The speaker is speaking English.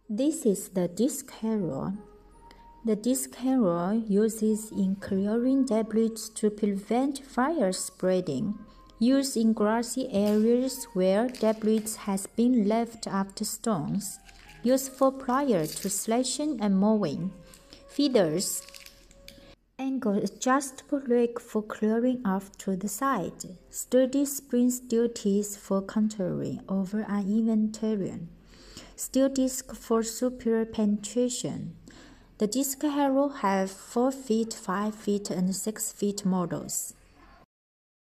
This is the disc harrow. The disc harrow uses in clearing debris to prevent fire spreading, used in grassy areas where debris has been left after storms, useful prior to slashing and mowing. Feeders. Angle adjustable rake for clearing off to the side. Sturdy spring steel teeth for contouring over uneven terrain. Steel disc for superior penetration. The disc harrow have 4 feet, 5 feet, and 6 feet models.